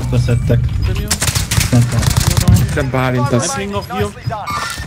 Hátba szedtek. De Bálint az. Ein Ping noch hier.